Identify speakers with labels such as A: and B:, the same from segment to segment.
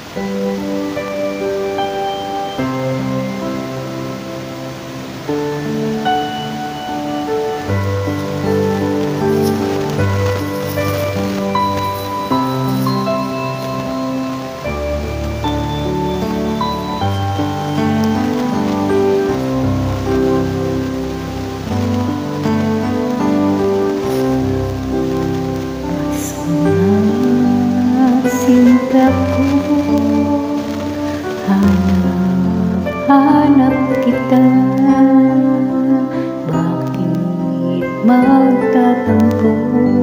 A: Sinta ko, hanap kita. Bakit magtatampo?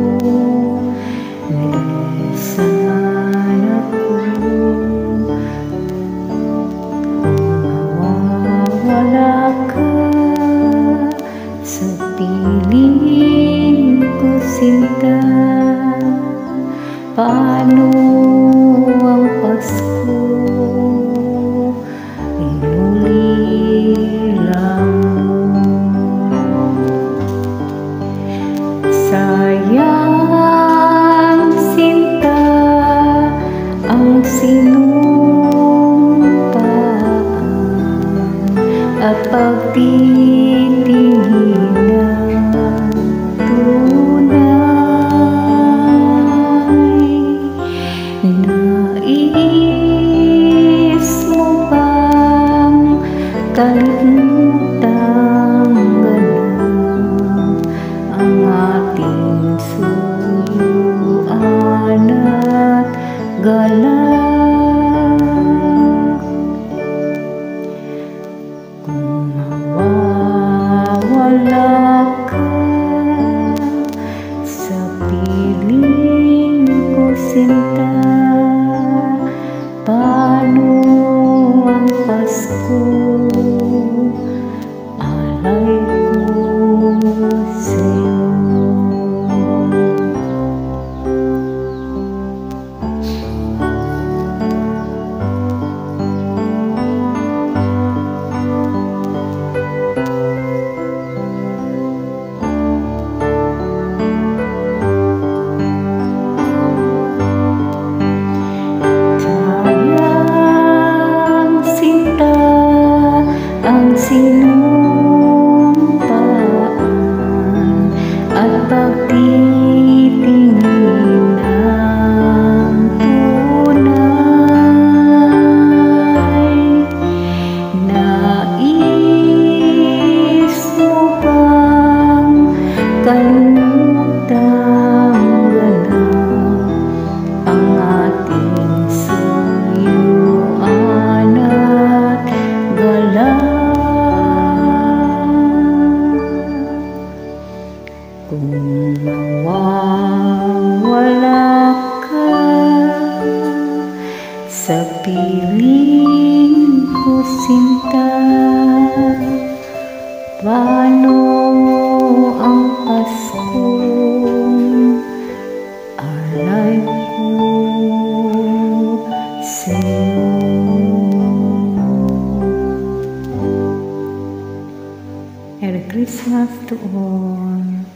A: Lisan ako, mawawala ka sa piling ko, Sinta. Paano ang Pasko? Inulilang sayang, Sinta, ang sinumpaan at pagtitingin kalimutan ganap ang ating suyuan at galak. Kung mawawala ka sa piling ko, Sinta, paano ang Pasko? Sinumpaan at pagtitingin ng tunay. Nais mo bang kalimutang ganap ang ating suyuan at galak? Kung mawawala ka sa piling ko, Sinta, paano ang Pasko? Alay ko sa'yo. Merry Christmas to all.